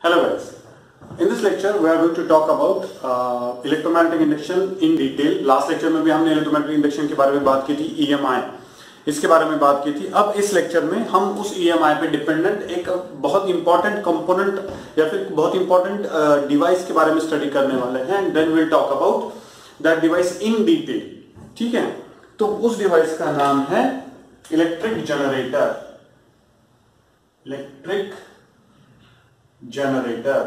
Hello guys, in this lecture we are going to talk about electromagnetic induction in detail. Last lecture में भी हमने electromagnetic induction के बारे में बात की थी, EMI इसके बारे में बात की थी. अब इस लेक्चर में हम उस EMI पे डिपेंडेंट एक बहुत इंपॉर्टेंट कंपोनेंट या फिर बहुत इंपॉर्टेंट डिवाइस के बारे में स्टडी करने वाले हैं. And then will talk about that device in detail. ठीक है, तो उस डिवाइस का नाम है इलेक्ट्रिक जनरेटर. Electric generator.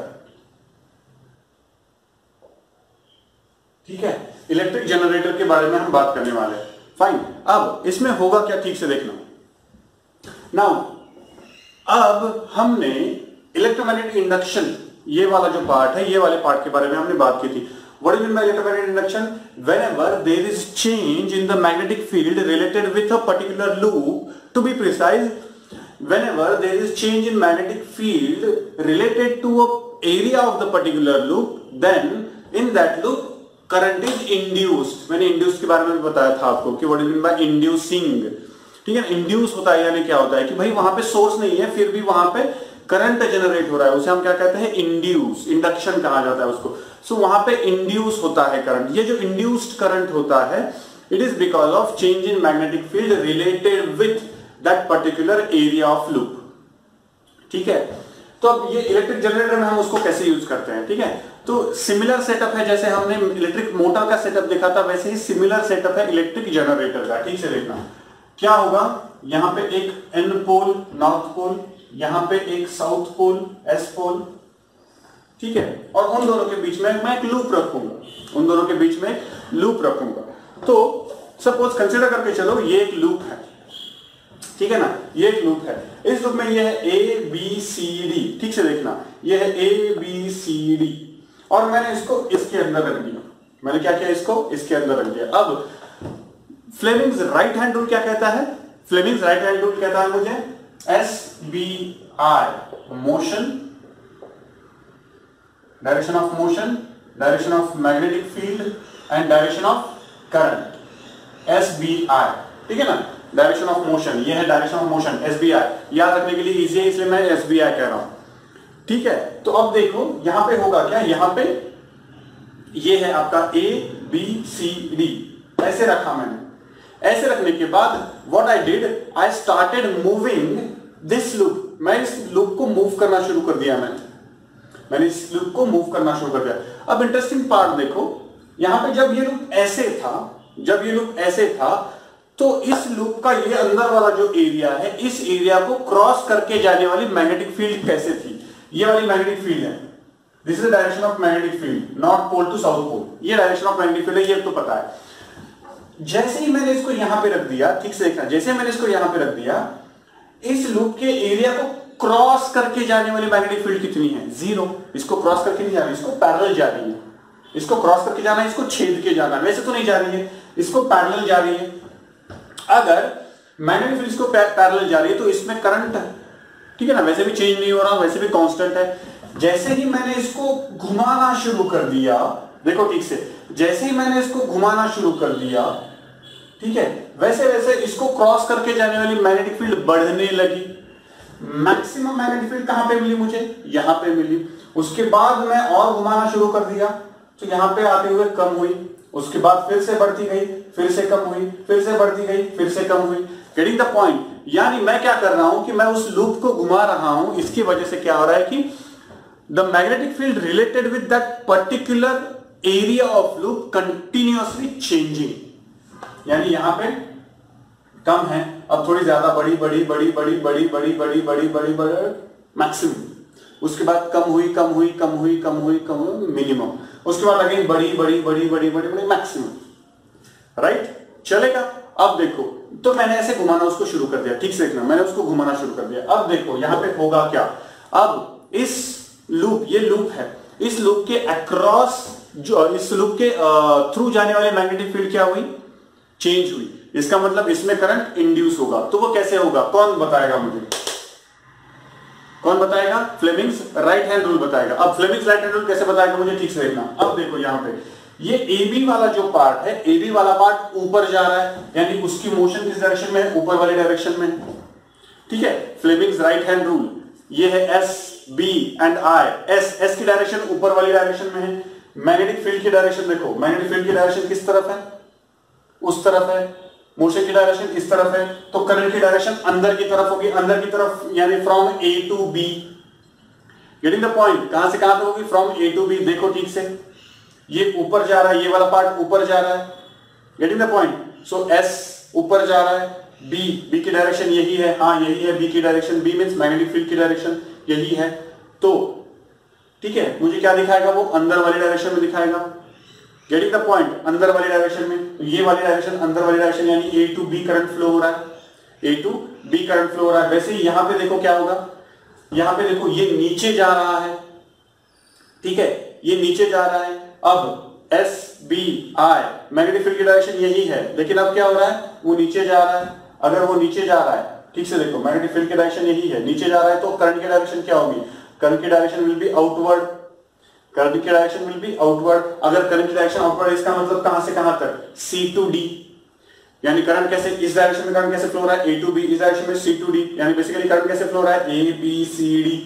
ठीक है, इलेक्ट्रिक जनरेटर के बारे में हम बात करने वाले हैं. फाइन, अब इसमें होगा क्या, ठीक से देखना. नाउ अब हमने इलेक्ट्रोमैग्नेटिक इंडक्शन ये वाला जो पार्ट है, ये वाले पार्ट के बारे में हमने बात की थी. What do you mean by electromagnetic induction? Whenever there is change in the magnetic field related with a particular loop, to be precise, whenever there is change in magnetic field related to a area of the particular loop, then in that loop current is induced. मैंने induced के बारे में भी बताया था आपको कि what do you mean by inducing. ठीक है, induce होता है यानी क्या होता है कि भाई वहां पे सोर्स नहीं है फिर भी वहां पे करंट जनरेट हो रहा है, उसे हम क्या कहते हैं, इंड्यूस. इंडक्शन कहा जाता है उसको. सो वहां पे इंड्यूस होता है करंट. ये जो इंड्यूस्ड करंट होता है, it is because of change in magnetic field related with that particular area of loop. ठीक है, तो अब ये इलेक्ट्रिक जनरेटर में हम उसको कैसे यूज करते हैं. ठीक है, तो सिमिलर सेटअप है जैसे हमने इलेक्ट्रिक मोटर का सेटअप देखा था, वैसे ही सिमिलर सेटअप है इलेक्ट्रिक जनरेटर का. ठीक से देखना क्या होगा. यहां पे एक एन पोल नॉर्थ पोल, यहां पे एक साउथ पोल एस पोल. ठीक है, और उन दोनों के बीच में मैं एक लूप रखूंगा. उन दोनों के बीच में लूप रखूंगा. तो सपोज कंसीडर करके चलो ये एक लूप है. ठीक है ना, ये एक लूप है. इस लूप में ये है ए बी सी डी. ठीक से देखना, ये है ए बी सी डी और मैंने इसको इसके अंदर रख दिया. मैंने क्या किया, इसको इसके अंदर रख दिया. अब फ्लेमिंग्स राइट हैंड रूल क्या कहता है. फ्लेमिंग्स राइट हैंड रूल कहता है मुझे S B I, motion, direction of motion, direction of magnetic field and direction of current. S B I. ठीक है ना, डायरेक्शन ऑफ मोशन, ये है direction of motion S B I. याद रखने के लिए इजी है इसलिए मैं एस बी आई कह रहा हूं. ठीक है, तो अब देखो यहां पे होगा क्या. यहां पे ये है आपका ए बी सी डी. ऐसे रखा मैंने. ऐसे रखने के बाद what I did, I started moving this loop. मैं इस लूप को मूव करना शुरू कर दिया. मैंने इस लूप को मूव करना शुरू कर दिया. अब इंटरेस्टिंग पार्ट देखो, यहां पे जब ये लूप ऐसे था, जब ये लूप ऐसे था, तो इस लूप का ये अंदर वाला जो एरिया है, इस एरिया को क्रॉस करके जाने वाली मैग्नेटिक फील्ड कैसे थी. ये वाली मैग्नेटिक फील्ड है. This is direction of magnetic field, north pole to south pole. ये डायरेक्शन ऑफ मैग्नेटिक फील्ड है, ये तो पता है. जैसे ही मैंने इसको यहां पे रख दिया, ठीक से देखना, जैसे मैंने इसको यहां पे रख दिया, इस लूप के एरिया को क्रॉस करके जाने वाली मैग्नेटिक फील्ड कितनी है, जीरो. इसको क्रॉस करके नहीं जा रही, इसको पैरेलल जा रही है. इसको क्रॉस करके जाना है, इसको छेद के जाना है. वैसे तो नहीं जा रही है, इसको पैरेलल जा रही है. अगर मैग्नेटिक फील्ड इसको पैरेलल जा रही है तो इसमें करंट है. ठीक है ना, वैसे भी चेंज नहीं हो रहा, वैसे भी कांस्टेंट है. जैसे ही मैंने इसको घुमाना शुरू कर दिया, देखो ठीक से, जैसे ही मैंने इसको घुमाना शुरू कर दिया, ठीक है, वैसे वैसे इसको क्रॉस करके जाने वाली मैग्नेटिक फील्ड बढ़ने लगी. मैक्सिमम मैग्नेटिक फील्ड कहां पे मिली मुझे, यहां पे मिली. उसके बाद मैं और घुमाना शुरू कर दिया तो यहां पे आते हुए कम हुई. उसके बाद फिर से बढ़ती गई, फिर से कम हुई, फिर से बढ़ती गई, फिर से कम हुई. Getting the point. यानी मैं क्या कर रहा हूं कि मैं उस लूप को घुमा रहा हूं. इसकी वजह से क्या हो रहा है कि the magnetic field related with that particular area of loop continuously changing. यानी यहां पे कम है, अब थोड़ी ज्यादा बड़ी बड़ी बड़ी बड़ी बड़ी बड़ी बड़ी बड़ी बड़ी बड़ी मैक्सिमम. उसके बाद कम हुई कम हुई कम हुई कम हुई कम हुई मिनिमम. उसके बाद अगेन बड़ी बड़ी बड़ी बड़ी बड़ी बड़ी मैक्सिमम. राइट, चलेगा. अब देखो, तो मैंने ऐसे घुमाना उसको शुरू कर दिया. ठीक से देखना, मैंने उसको घुमाना शुरू कर दिया. अब देखो यहां पे होगा क्या. अब इस लूप, ये लूप है, इस लूप के अक्रॉस, जो इस लूप के थ्रू जाने वाली मैग्नेटिक फील्ड क्या हुई, चेंज हुई. इसका मतलब इसमें करंट इंड्यूस होगा. तो वो कैसे होगा, कौन बताएगा मुझे, कौन बताएगा. फ्लेमिंग्स राइट हैंड रूल बताएगा. अब फ्लेमिंग्स राइट हैंड रूल कैसे बताएगा मुझे ठीक से देखना. अब देखो यहां पे ये AB वाला जो पार्ट है, AB वाला पार्ट ऊपर जा रहा है, यानी उसकी मोशन किस डायरेक्शन में है, ऊपर वाली डायरेक्शन में. ठीक है, फ्लेमिंग्स राइट हैंड रूल. ये है S, B and I, S की डायरेक्शन ऊपर वाली डायरेक्शन में है, मैग्नेटिक फील्ड की डायरेक्शन देखो, मैग्नेटिक फील्ड की डायरेक्शन किस तरफ है, उस तरफ है, मोशन की डायरेक्शन इस तरफ है, तो करंट की डायरेक्शन अंदर की तरफ होगी, अंदर की तरफ यानी from A to B. Getting the point? कहां से कहां तक होगी? From A to B. देखो ठीक से, ये ऊपर जा रहा है, ये वाला पार्ट ऊपर जा रहा है। Getting the point? So S ऊपर जा रहा है, बी की डायरेक्शन यही है, हाँ यही है बी की direction, B means magnetic field की डायरेक्शन यही है। तो ठीक है, मुझे क्या दिखाएगा वो? अंदर वाली डायरेक्शन में दिखाएगा। Getting the point? अंदर वाली डायरेक्शन में, तो ये वाली डायरेक्शन, अंदर वाली डायरेक्शन यानी A to B current flow हो रहा है, A to B current flow हो रहा है। वैसे ही यहां पे देखो क्या होगा, यहां पे देखो ये नीचे जा रहा है, ठीक है, ये नीचे जा रहा है। अब S B I, magnetic field की डायरेक्शन यही है, लेकिन अब क्या हो रहा है? वो नीचे जा रहा है। अगर वो नीचे जा रहा है, ठीक से देखो, मैग्नेटिक फील्ड की डायरेक्शन यही है, नीचे जा रहा है, तो करंट की डायरेक्शन क्या होगी? करंट की direction will be outward, current की डायरेक्शन विल बी आउटवर्ड। अगर करंट की डायरेक्शन आउटवर्ड, इसका मतलब कहां से कहां तक? सी टू डी, यानी करंट कैसे, इस डायरेक्शन में करंट कैसे फ्लो हो रहा है? ए टू बी, इस डायरेक्शन में सी टू डी, यानी बेसिकली करंट कैसे फ्लो हो रहा है? A B C D.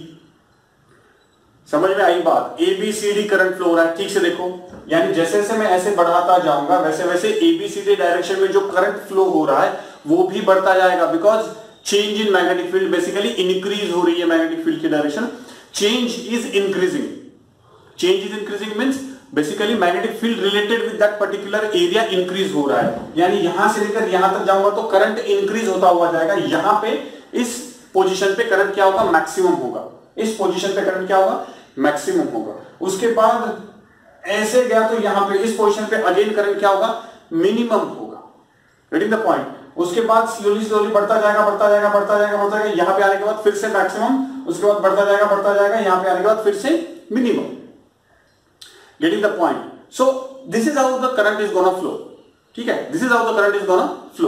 समझ में आई बात? A B C D current flow हो रहा है, ठीक से देखो, यानी जैसे जैसे मैं ऐसे बढ़ाता जाऊंगा वैसे वैसे A B C D direction में जो करंट फ्लो हो रहा है वो भी बढ़ता जाएगा, because change in magnetic field, basically increase हो रही है मैग्नेटिक फील्ड की direction, change is increasing. Change is increasing means basically magnetic field related with that particular area increase हो रहा है, यानी यहां से लेकर यहां तक जाऊंगा तो करंट इंक्रीज होता हुआ जाएगा। यहां पे इस पोजीशन पे करंट क्या होगा? मैक्सिमम होगा। इस पोजीशन पे करंट क्या होगा? मैक्सिमम होगा। उसके बाद ऐसे गया तो यहां पे इस पोजीशन पे अगेन करंट क्या होगा? मिनिमम होगा। Getting the point? उसके बाद स्लोली स्लोली बढ़ता जाएगा, बढ़ता जाएगा, बढ़ता जाएगा, बढ़ता जाएगा, यहां पे आने के बाद फिर से मैक्सिमम, उसके बाद बढ़ता जाएगा, बढ़ता जाएगा, यहां पे आने के बाद फिर से minimum. Getting the point? So this is how the current is gonna flow. ठीक है, this is how the current is gonna flow.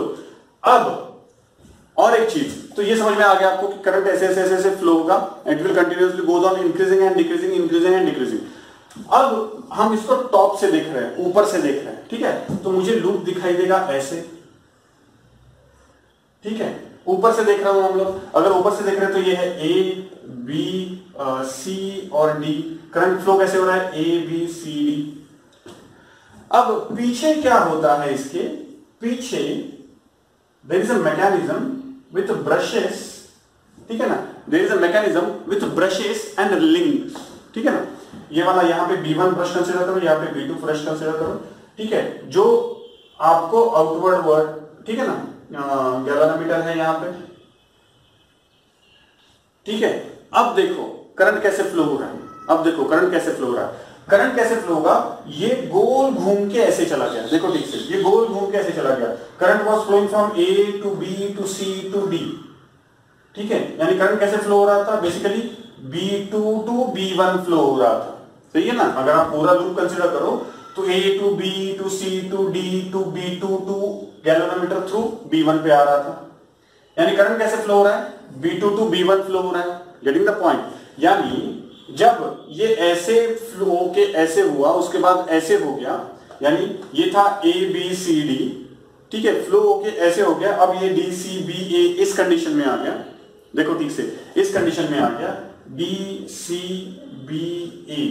अब और एक चीज, तो ये समझ में आ गया आपको कि करंट ऐसे ऐसे ऐसे फ्लो होगा, it will continuously goes on increasing and decreasing, increasing and decreasing. अब हम इसको टॉप से देख रहे हैं, ऊपर से देख रहे हैं, ठीक है, तो मुझे लूप दिखाई देगा ऐसे, ठीक है, ऊपर से देख रहा हूं हम लोग। अगर ऊपर से देख रहे हैं तो ये है ए बी सी और डी, करंट फ्लो कैसे हो रहा है? A B C D. अब पीछे क्या होता है? इसके पीछे there is a mechanism with brushes, ठीक है ना, there is a mechanism with brushes and links, ठीक है ना। ये वाला यहां पे B1 ब्रश कंसीडर करो, यहां पे B2 ब्रश कंसीडर करो, ठीक है, जो आपको आउटवर्ड वर्ड, ठीक है ना, गैल्वेनोमीटर है यहां पे, ठीक है। अब देखो करंट कैसे फ्लो हो रहा है, अब देखो करंट कैसे फ्लो हो रहा है। करंट कैसे फ्लो होगा? ये गोल घूम के ऐसे चला गया, देखो ठीक से, ये गोल घूम के ऐसे चला गया। Current was flowing from A to B to C to D, ठीक है, यानी करंट कैसे फ्लो हो रहा था? Basically B2 to B1 flow हो रहा था, सही है ना। अगर आप पूरा लूप कंसीडर करो तो A to B to C to D to B2 to galvanometer through B1 पे आ रहा था, यानी करंट कैसे फ्लो हो रहा है? B2 टू B1 फ्लो हो रहा है। Getting the point? यानी जब ये ऐसे फ्लो के ऐसे हुआ, उसके बाद ऐसे हो गया, यानी ये था A B C D, ठीक है, फ्लो होके ऐसे हो गया, अब ये D C B A इस कंडीशन में आ गया, देखो ठीक से, इस कंडीशन में आ गया, D C B A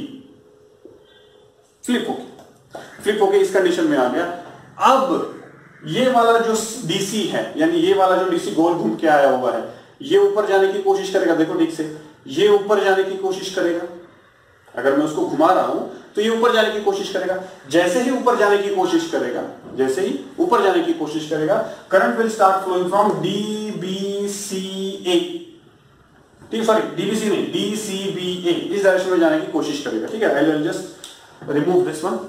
flip होके इस कंडीशन में आ गया। अब ये वाला जो DC है, यानी ये वाला जो DC गोल घूम के आया हुआ है, ये ऊपर जाने की कोशिश करेगा, देखो ठीक से, ये ऊपर जाने की कोशिश करेगा। अगर मैं उसको घुमा रहा हूं तो ये ऊपर जाने की कोशिश करेगा। जैसे ही ऊपर जाने की कोशिश करेगा, जैसे ही ऊपर जाने की कोशिश करेगा, current will start flowing from DBCA, ठीक, सॉरी DBC नहीं, DCBA, इस डायरेक्शन में जाने की कोशिश करेगा, ठीक है। I will just remove this one,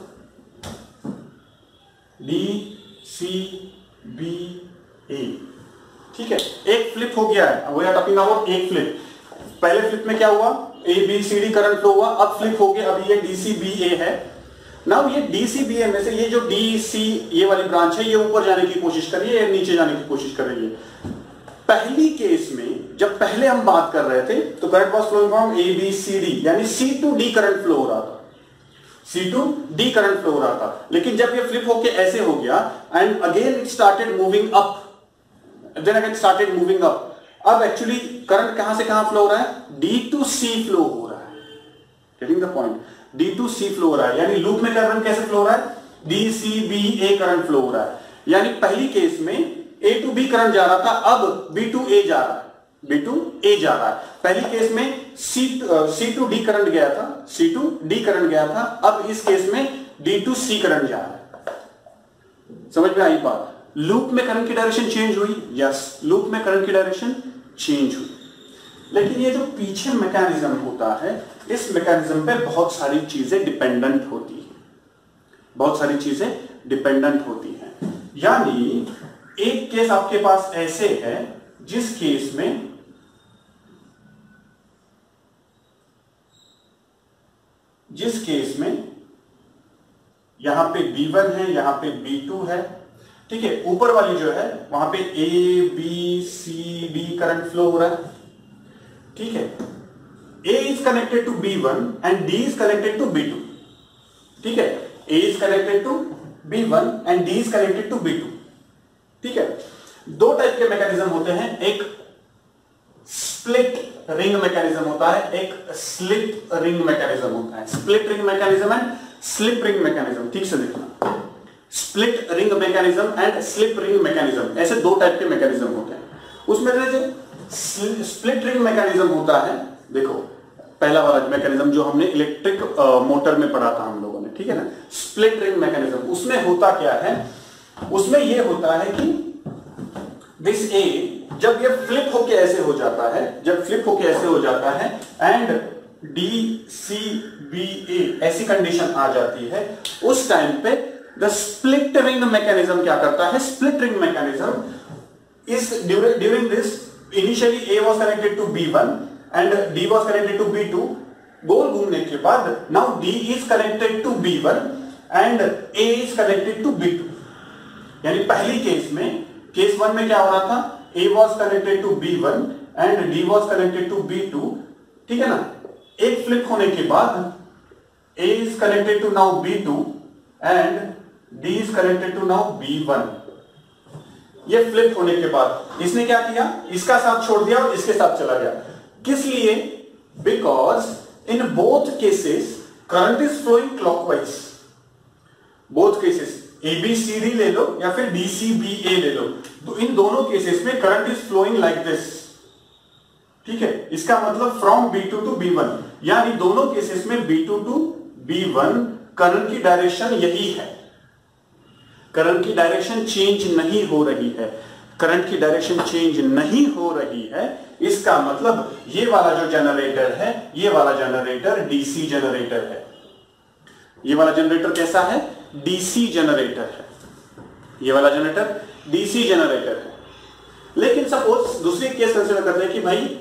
DCBA, ठीक है। एक फ्लिप हो गया है, वी आर टॉकिंग अबाउट एक फ्लिप। पहले फ्लिप में क्या हुआ? ABCD करंट फ्लो हुआ, अब फ्लिप हो गया, अब ये DCBA है। नाउ ये DCBA में से ये जो DC ये वाली ब्रांच है, ये ऊपर जाने की कोशिश कर रही है, नीचे जाने की कोशिश कर रही है। पहली केस में जब पहले हम बात कर रहे थे तो current was flowing from ABCD, यानी C to D current flow हो रहा था, C to D current flow हो रहा था। लेकिन जब ये फ्लिप होके ऐसे हो गया and again it started moving up, then again started moving up, अब एक्चुअली करंट कहां से कहां फ्लो हो रहा है, डी टू सी फ्लो हो रहा है, getting the point, D to C flow हो रहा है, यानी लूप में करंट कैसे फ्लो हो रहा है, D C B A current flow हो रहा है, यानी पहली केस में ए टू बी करंट जा रहा था, अब बी टू ए जा रहा है, बी टू ए जा रहा है, पहली केस में सी टू डी करंट गया था, सी टू डी करंट गया था, अब इस केस में डी टू सी करंट जा रहा है। समझ में आई बात, लूप में करंट की डायरेक्शन चेंज हुई, यस लूप में करंट की डायरेक्शन चेंज हुई, लेकिन ये जो पीछे मैकेनिज्म होता है, इस मैकेनिज्म पे बहुत सारी चीजें डिपेंडेंट होती है, बहुत सारी चीजें डिपेंडेंट होती हैं। यानी एक केस आपके पास ऐसे है जिस केस में यहां पे B1 है, यहां पे B2 है, ठीक है, ऊपर वाली जो है वहां पे A B C D current flow हो रहा है, ठीक है, A is connected to B1 and D is connected to B2, ठीक है, A is connected to B1 and D is connected to B2, ठीक है। दो टाइप के मैकेनिज्म होते हैं, एक स्प्लिट रिंग मैकेनिज्म होता है, एक स्लिप रिंग मैकेनिज्म होता है, split ring mechanism and slip ring mechanism, ठीक से देखना, split ring mechanism and slip ring mechanism, ऐसे दो टाइप के मैकेनिज्म होते हैं। उसमें जो स्प्लिट रिंग मैकेनिज्म होता है, देखो पहला वाला मैकेनिज्म जो हमने इलेक्ट्रिक मोटर में पढ़ा था हम लोगों ने, ठीक है ना, स्प्लिट रिंग मैकेनिज्म, उसमें होता क्या है, उसमें यह होता है कि दिस ए जब ये फ्लिप होके ऐसे हो जाता है, जब फ्लिप होके ऐसे हो जाता है and D C B A ऐसी कंडीशन आ जाती है, उस टाइम पे द स्प्लिट रिंग मैकेनिज्म क्या करता है, split ring mechanism is during this initially A was connected to B1 and D was connected to B2, गोल घूमने के बाद now D is connected to B1 and A is connected to B2, यानी पहली case में, case 1 में क्या हो रहा था, A was connected to B1 and D was connected to B2, ठीक है ना, एक फ्लिप होने के बाद A is connected to now B2 and D is connected to now B1, ये फ्लिप होने के बाद इसने क्या किया, इसका साथ छोड़ दिया और इसके साथ चला गया, किस लिए, because in both cases current is flowing clockwise, both cases ABCD ले लो या फिर DCBA ले लो, तो इन दोनों केसेस में current is flowing like this, ठीक है, इसका मतलब फ्रॉम B2 टू B1, यानी दोनों केसेस में B2 टू B1 करंट की डायरेक्शन यही है, करंट की डायरेक्शन चेंज नहीं हो रही है, करंट की डायरेक्शन चेंज नहीं हो रही है, इसका मतलब ये वाला जो जनरेटर है, ये वाला जनरेटर डीसी जनरेटर है, ये वाला जनरेटर कैसा है, डीसी जनरेटर है, ये वाला जनरेटर डीसी जनरेटर है। लेकिन सपोज दूसरी केस कंसीडर करते हैं कि भाई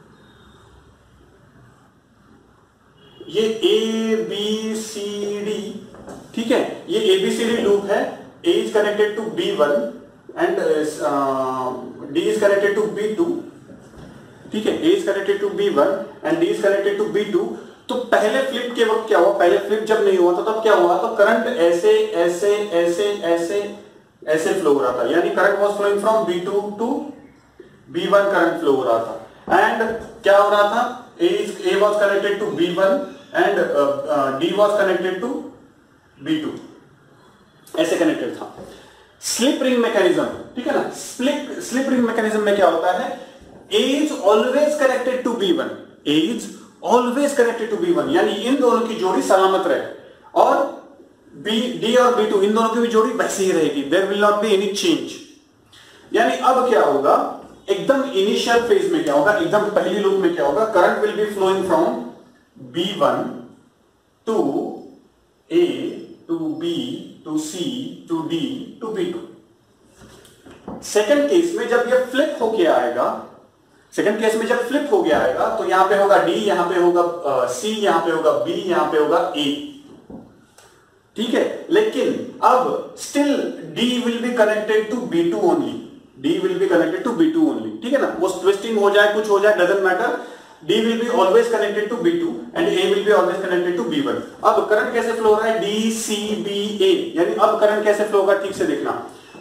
ये ए बी सी डी, ठीक है, ये ABCD लूप है, A is connected to B1 and D is connected to B2, ठीक है, A is connected to B1 and D is connected to B2, तो पहले फ्लिप के वक्त क्या हुआ, पहले फ्लिप जब नहीं हुआ था तब क्या हुआ, तो करंट ऐसे ऐसे ऐसे ऐसे ऐसे फ्लो हो रहा था, यानी current was flowing from B2 to B1, current flow हो रहा था, एंड क्या हो रहा था, A was connected to B1 and D was connected to B2, ऐसे कनेक्टेड था। स्लिप रिंग मैकेनिज्म, ठीक है ना, स्लिप रिंग मैकेनिज्म में क्या होता है, A is always connected to B1, A is always connected to B1, यानी इन दोनों की जोड़ी सलामत रहे, और D और B2 इन दोनों की भी जोड़ी वैसी ही रहेगी, there will not be any change. यानी अब क्या होगा, एकदम इनिशियल फेज में क्या होगा, एकदम पहली लूप में क्या होगा, current will be flowing from B1 to A to B to C to D to B2। Second case में जब ये फ्लिप होके आएगा, सेकंड केस में जब फ्लिप हो गया आएगा, तो यहां पे होगा D, यहां पे होगा C, यहां पे होगा B, यहां पे होगा A, ठीक है, लेकिन अब still D will be connected to B2 only, D will be connected to B2 only, ठीक है ना, वो ट्विस्टिंग हो जाए, कुछ हो जाए, doesn't matter, D will be always connected to B2 and A will be always connected to B1। अब करंट कैसे फ्लो हो रहा है, DCBA, यानी अब करंट कैसे फ्लो होगा, ठीक से देखना,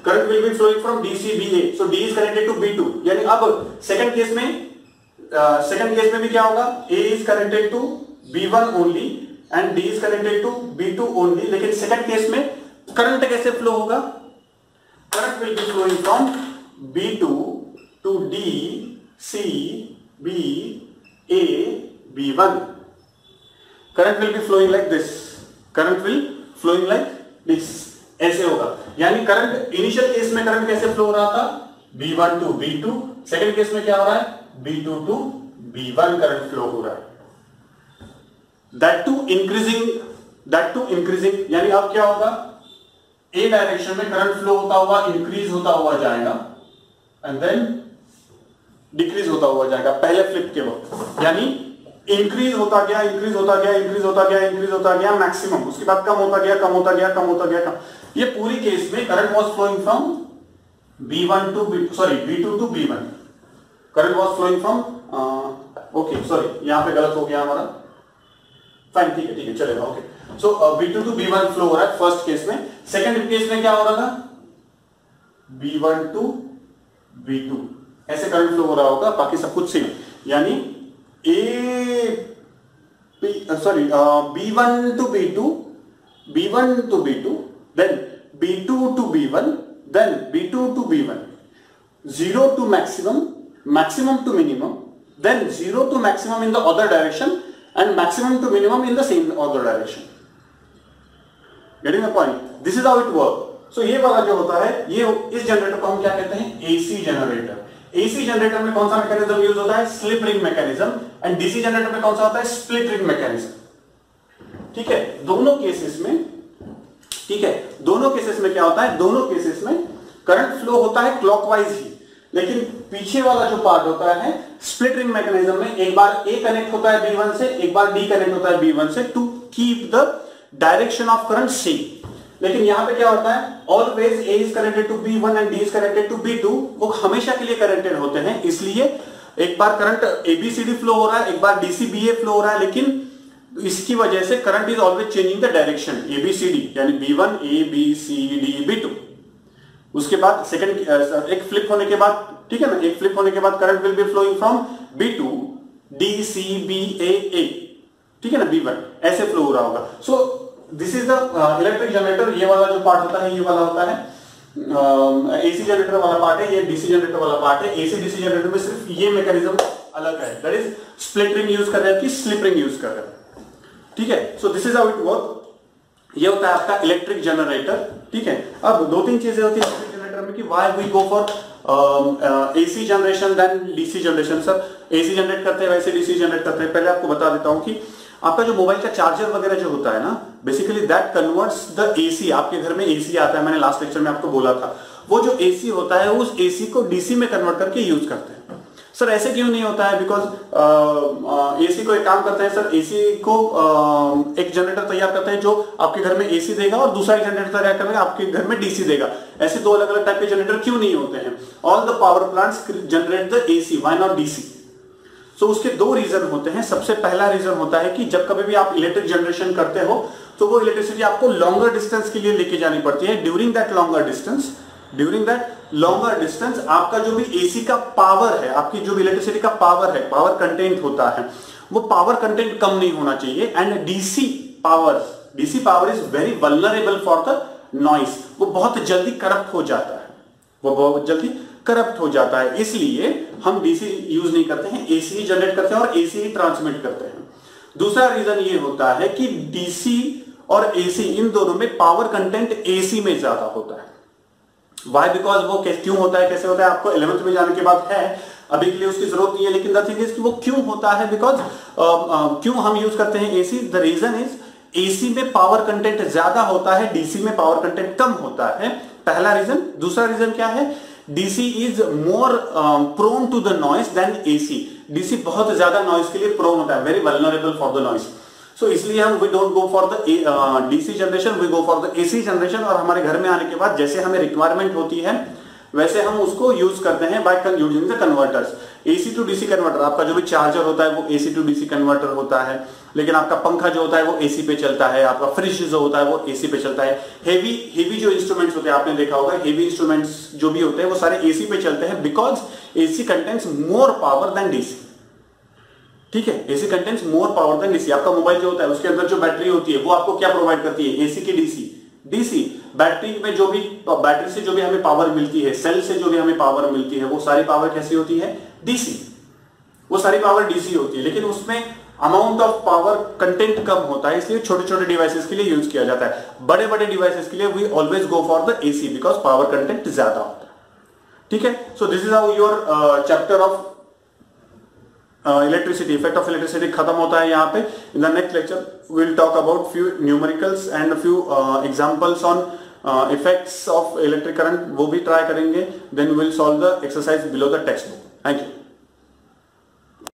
current will be flowing from DCBA, so D is connected to B2, यानी अब सेकंड केस में भी क्या होगा, A is connected to B1 only and D is connected to B2 only, लेकिन सेकंड केस में करंट कैसे फ्लो होगा, current will be flowing from B2 to D C B A B1. Current will be flowing like this, current will flowing like this, ऐसे होगा। यानी current initial case में current कैसे flow हो रहा था, B1 to B2, second case में क्या हो रहा है, B2 to B1 current flow हो रहा है, दैट टू इंक्रीजिंग, यानी अब क्या होगा, ए डायरेक्शन में करंट फ्लो होता हुआ इंक्रीज होता हुआ जाएगा एंड देन डिक्रीज होता हुआ जाएगा पहले फ्लिप के वक्त, यानी इंक्रीज होता गया मैक्सिमम, उसके बाद कम होता गया, ये पूरी केस में current was flowing from B2 to B1, current was flowing from okay sorry यहां पे गलत हो गया हमारा, फाइन ठीक है चलेगा, okay. So B2 to B1 flow हो रहा है फर्स्ट केस में, सेकंड केस में क्या हो रहा था, B1 टू B2 ऐसे करंट फ्लो हो रहा होगा, बाकी सब कुछ सेम, यानी B1 to B2, then B2 to B1, then B2 to B1, 0 to maximum to minimum, then 0 to maximum in the other direction and maximum to minimum in the same other direction. Getting the point? This is how it works. So ये वाला जो होता है, ये इस generator को हम क्या कहते हैं, AC जनरेटर। AC जनरेटर में कौन सा मैकेनिज्म यूज होता है, slip ring mechanism, and DC generator में कौन सा होता है, स्प्लिट रिंग मैकेनिज्म। ठीक है, दोनों केसेस में क्या होता है, दोनों केसेस में करंट फ्लो होता है क्लॉकवाइज ही, लेकिन पीछे वाला जो पार्ट होता है स्प्लिट रिंग मैकेनिज्म में एक बार A कनेक्ट होता है B1 से, एक बार D कनेक्ट होता है B1 से, to keep the direction of current same. लेकिन यहां पे क्या होता है, always A is connected to B1 and D is connected to B2, वो हमेशा के लिए कनेक्टेड होते हैं, इसलिए एक बार करंट ABCD फ्लो हो रहा है, एक बार DCBA फ्लो हो रहा है, लेकिन इसकी वजह से current is always changing the direction ABCD, यानी B1 ABCD B2। उसके बाद सेकंड एक फ्लिप होने के बाद, ठीक है ना, एक फ्लिप होने के बाद current will be flowing from B2 DCBA, ठीक है ना, B1 ऐसे फ्लो हो रहा होगा। So this is the electric generator, ये वाला जो पार्ट होता है, ये वाला होता है AC जनरेटर वाला पार्ट है, ये DC जनरेटर वाला पार्ट है। AC DC जनरेटर में सिर्फ ये मैकेनिज्म अलग है, that is split ring use कर रहे हैं कि स्लिप रिंग यूज कर रहे हैं, ठीक है। So this is how it work, ये होता है आपका इलेक्ट्रिक जनरेटर, ठीक है। अब दो तीन चीजें होती है इलेक्ट्रिक जनरेटर में कि why we go for AC generation than DC generation. Sir AC generate करते हैं वैसे DC जनरेट करते हैं। पहले आपको बता देता हूं कि आपका जो मोबाइल का चार्जर वगैरह जो होता है ना, basically that converts the AC, आपके घर में AC आता है, मैंने लास्ट लेक्चर में आपको बोला था, वो जो AC होता है उस AC को DC में कन्वर्ट करके यूज करते हैं। सर ऐसे क्यों नहीं होता है, बिकॉज AC को एक काम करते हैं सर, AC को एक जनरेटर तैयार करते हैं जो आपके घर में AC देगा और दूसरा एक जनरेटर तैयार करके आपके घर में DC देगा। ऐसे दो अलग अलग टाइप के जनरेटर क्यों नहीं होते हैं? All the power plants generate the AC, why not DC? तो उसके दो रीजन होते हैं। सबसे पहला रीजन होता है कि जब कभी भी आप इलेक्ट्रिक जनरेशन करते हो तो वो इलेक्ट्रिसिटी आपको लॉन्गर डिस्टेंस के लिए लेके जानी पड़ती है। ड्यूरिंग दैट लॉन्गर डिस्टेंस आपका जो भी AC का पावर है, आपकी जो भी इलेक्ट्रिसिटी का पावर है, पावर कंटेंट होता है, वो पावर कंटेंट कम नहीं होना चाहिए। And DC power is very vulnerable for the noise, वो बहुत जल्दी करप्ट हो जाता है, इसलिए हम DC यूज नहीं करते हैं, AC ही जनरेट करते हैं और AC ही ट्रांसमिट करते हैं। दूसरा रीजन ये होता है कि DC और AC इन दोनों में पावर कंटेंट AC में ज्यादा होता है। Why? बिकॉज वो क्यों होता है, कैसे होता है, आपको 11th में जाने के बाद है, अभी के लिए उसकी जरूरत नहीं है, लेकिन द थिंग इज कि वो क्यों होता है, बिकॉज क्यों हम यूज करते हैं AC? The reason is AC में पावर कंटेंट ज्यादा होता है, DC में पावर कंटेंट कम होता है, पहला रीजन। दूसरा रीजन क्या है, DC is more prone to the noise than AC। DC बहुत ज्यादा नॉइस के लिए प्रोन होता है, very vulnerable for the noise. So इसलिए हम we don't go for the DC generation, we go for the AC generation. और हमारे घर में आने के बाद जैसे हमें रिक्वायरमेंट होती है वैसे हम उसको यूज करते हैं by using the converters. AC to DC converter, आपका जो भी चार्जर होता है वो एसी टू डीसी कन्वर्टर होता है, लेकिन आपका पंखा जो होता है वो एसी पे चलता है, आपका फ्रिज जो होता है वो एसी पे चलता है। हेवी जो इंस्ट्रूमेंट्स होते हैं, आपने देखा होगा हेवी इंस्ट्रूमेंट्स जो भी होते हैं वो सारे एसी पे चलते हैं, because AC contains more power than DC. ठीक है, AC contains more power than DC. आपका मोबाइल जो होता है उसके अंदर जो बैटरी होती है वो आपको क्या प्रोवाइड करती है, एसी की डीसी? डीसी। बैटरी में जो भी, बैटरी से जो भी हमें पावर मिलती है, सेल से जो भी हमें पावर मिलती है, वो सारी पावर कैसी होती है? डीसी। वो सारी पावर डीसी होती है, लेकिन उसमें अमाउंट ऑफ पावर कंटेंट कम होता है, इसलिए छोटे छोटे डिवाइसेस के लिए यूज किया जाता है। बड़े बड़े डिवाइसेस के लिए we always go for the AC because power content ज्यादा होता है। ठीक है, so this is how your chapter of electricity, effect of electricity खत्म होता है यहाँ पे। In the next lecture we will talk about few numericals and few examples on effects of electric current, वो भी ट्राई करेंगे। Then we will solve the exercise below the text book. Thank you.